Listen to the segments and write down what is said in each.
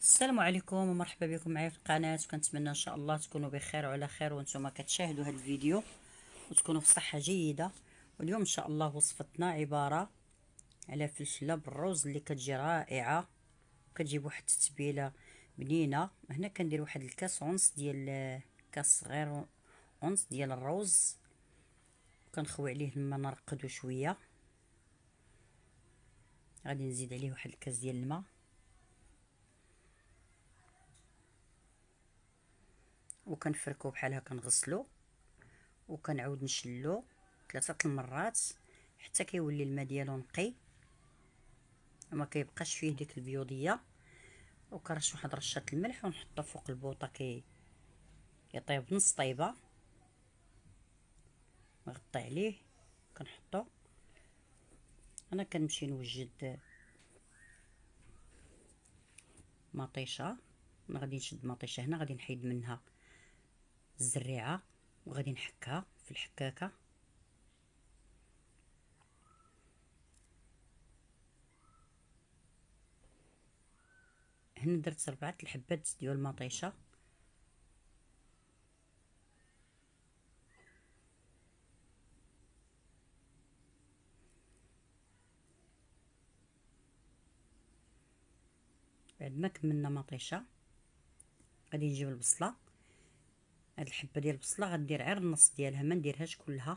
السلام عليكم ومرحبا بكم معايا في القناه، وكنتمنى ان شاء الله تكونوا بخير وعلى خير وانتم كتشاهدوا هذا الفيديو وتكونوا في صحه جيده. واليوم ان شاء الله وصفتنا عباره على فلفله بالروز اللي كتجي رائعه، كتجيب واحد التتبيله بنينه. هنا كندير واحد الكاس ونص ديال كاس صغير ونص ديال الروز، كنخوي عليه الماء نرقدو شويه. غادي نزيد عليه واحد الكاس ديال الماء وكنفركو بحال هكا، نغسلو وكنعاود نشلو 3 المرات حتى كيولي الماء ديالو نقي وما كيبقاش فيه ديك البيوضيه. وكنرش واحد رشه الملح ونحطو فوق البوطه يطيب نص طيبه، نغطي عليه كنحطو. انا كنمشي نوجد مطيشه، انا غادي نشد مطيشه هنا، غادي نحيد منها الزريعه وغادي نحكها في الحكاكه. هنا درت 4 الحبات ديال المطيشه. بعد ما كملنا مطيشه غادي نجيب البصله. هاد الحبه ديال البصله غندير غير النص ديالها، ما نديرهاش كلها،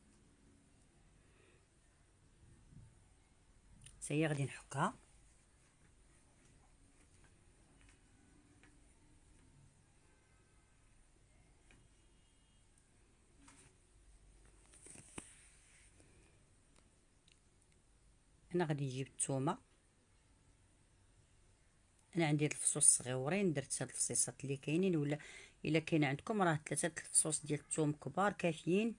هي غادي نحكها. هنا غادي نجيب الثومه. انا عندي الفصوص صغيورين، درت هاد الفصيصات اللي كاينين، ولا الا كاين عندكم راه 3 الفصوص ديال الثوم كبار كافيين.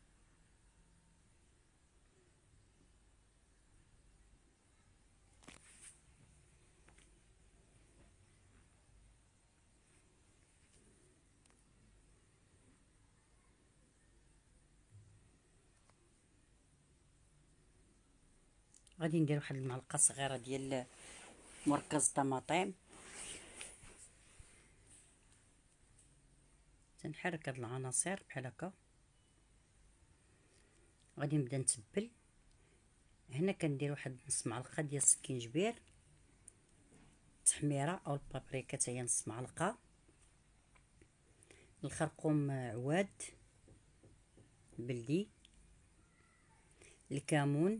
غادي ندير واحد المعلقه صغيره ديال مركز طماطم، تنحرك هاد العناصر بحال هكا. غادي نبدا نتبل. هنا كندير واحد نص معلقه ديال السكينجبير، التحميره او البابريكا حتى هي نص معلقه، الخرقوم عواد بلدي، الكمون،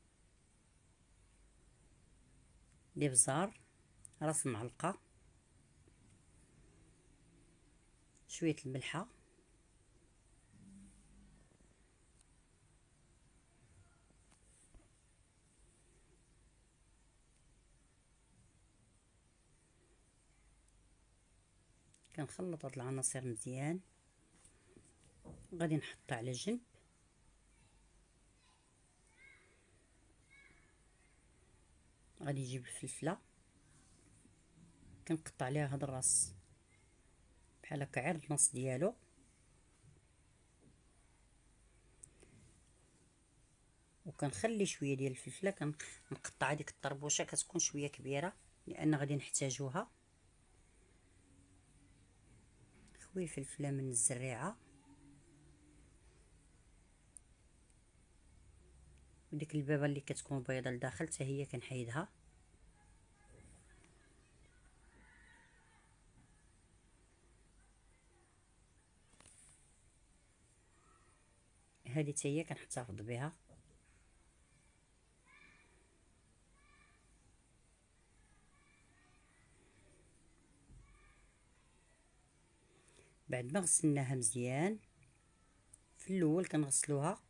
الابزار راس معلقه، شويه الملحه، كنخلط هاد العناصر مزيان. غادي نحطها على جنب. غادي نجيب الفلفله كنقطع عليها هاد الراس بحال هكا، غير النص ديالو، وكنخلي شويه ديال الفلفله كنقطع هذيك الطربوشه كتكون شويه كبيره لان غادي نحتاجوها. خوي فلفله من الزريعه، وديك البابه اللي كتكون بيضه لداخل حتى هي كنحيدها. هذه حتى هي كنحتفظ بها. بعد ما غسلناها مزيان، في الاول كنغسلوها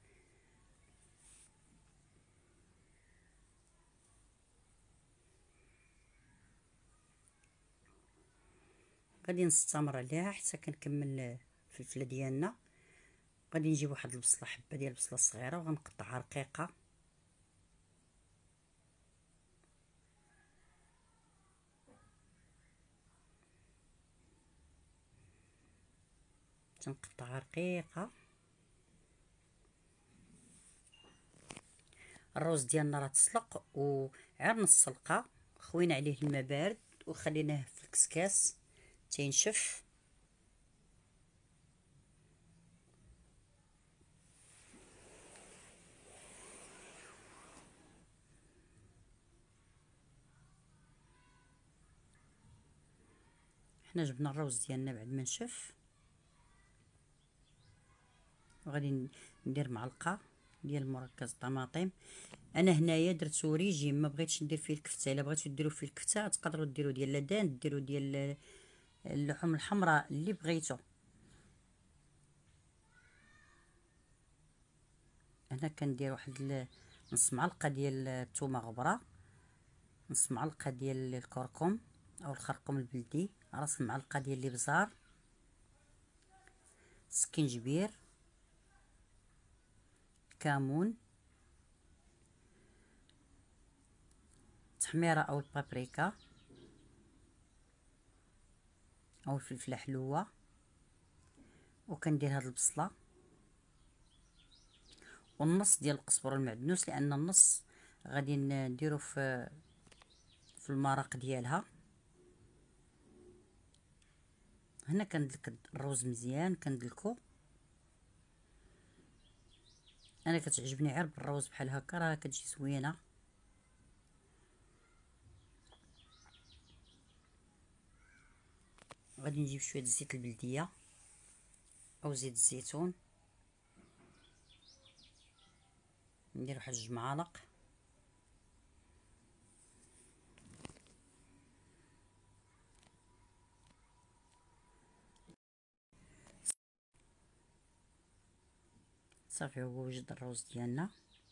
غادي نستمر عليها حتى كنكمل الفلفله ديالنا. غادي نجيب واحد البصله، حبه ديال البصله الصغيره، وغنقطعها رقيقه. تنقطعها رقيقه. الروز ديالنا راه تسلق وغير نص سلقه، خوينا عليه الماء بارد وخليناه في الكسكاس تينشف. حنا جبنا الروز ديالنا بعد ما نشف، وغادي ندير معلقه ديال مركز طماطم. انا هنايا درت وريجيم، ما بغيتش ندير فيه الكفته. الا بغيتو ديروا فيه الكفته تقدروا ديروا ديال لدان، ديروا ديال اللحوم الحمراء اللي بغيتو. هنا كندير واحد نص معلقه ديال الثومه غبره، نص معلقه ديال الكركم او الخرقوم البلدي، راس معلقه ديال الابزار، سكنجبير، كمون، تحميره او البابريكا او الفلفله حلوه. وكندير هاد البصله والنص ديال القزبر والمعدنوس، لان النص غادي نديرو في المرق ديالها. هنا كندلك الروز مزيان، كندلكو. انا كتعجبني غير بالروز بحال هكا، راه كتجي زوينه. غادي نجيب شويه زيت البلديه او زيت الزيتون، ندير واحد 2 معالق. صافي هو وجد الروز ديالنا.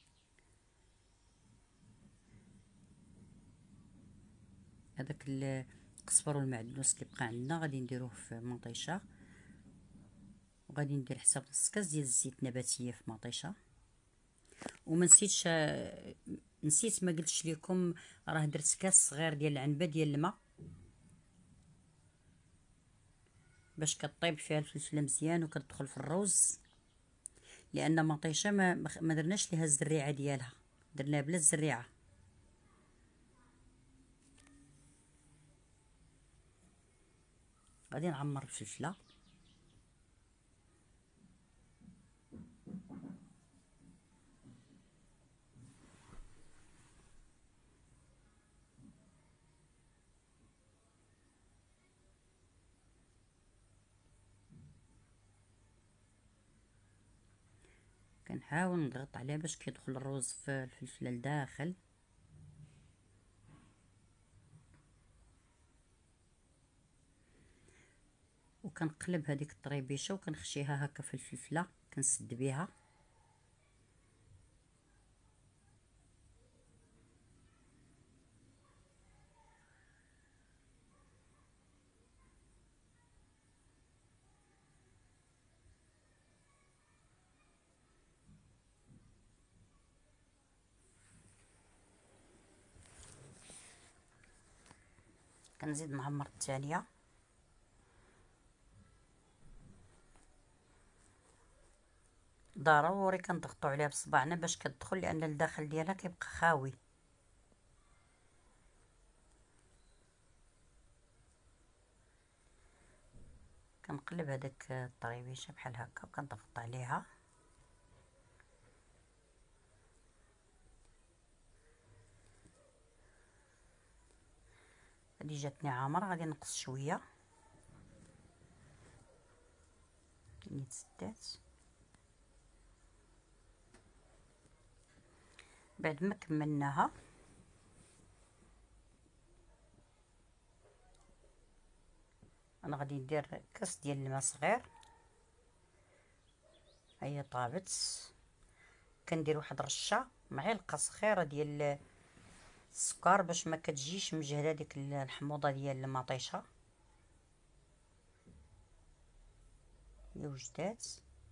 هذاك القزبر والمعدنوس اللي بقى عندنا غادي نديروه في مطيشه، وغادي ندير حساب نص كاس ديال الزيت النباتيه في مطيشه. وما نسيتش، نسيت ما قلتش لكم، راه درت كاس صغير ديال العنبه ديال الماء باش كطيب فيها الفلفله مزيان وكتدخل في الروز، لان مطيشه ما درناش ليها الزريعه ديالها، درناها بلا الزريعه. غادي نعمر الفلفله، كنحاول نضغط عليه باش كيدخل الروز في الفلفله لداخل. وكنقلب هذيك الطريبيشه وكنخشيها هكا في الفلفله، كنسد بها. كنزيد نعمر الثانيه. ضروري كنضغطوا عليها بصبعنا باش كتدخل، لان الداخل ديالها كيبقى خاوي. كنقلب هذاك الطريبيشه بحال هكا وكنضغط عليها. هذه جاتني عامر، غادي نقص شويه نيت سدات. بعد ما كملناها انا غادي ندير كاس ديال الماء صغير. هي طابت. كندير واحد رشه معلقه صغيره ديال السكر باش ما كتجيش مجهده ديك الحموضه ديال المطيشه. هي وجدات.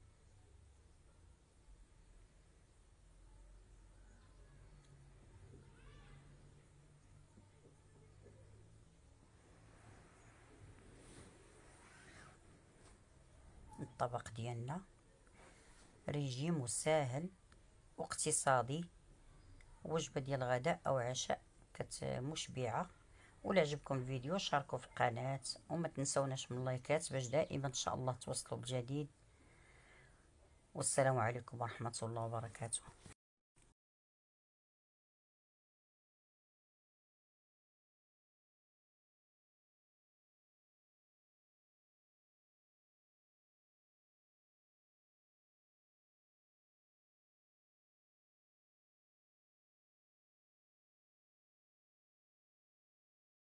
الطبق ديالنا ريجيم وساهل واقتصادي، وجبه ديال غداء او عشاء مشبعه ولا عجبكم الفيديو شاركوا في القناة، وما تنسوناش من اللايكات باش دائما ان شاء الله توصلوا بجديد. والسلام عليكم ورحمة الله وبركاته.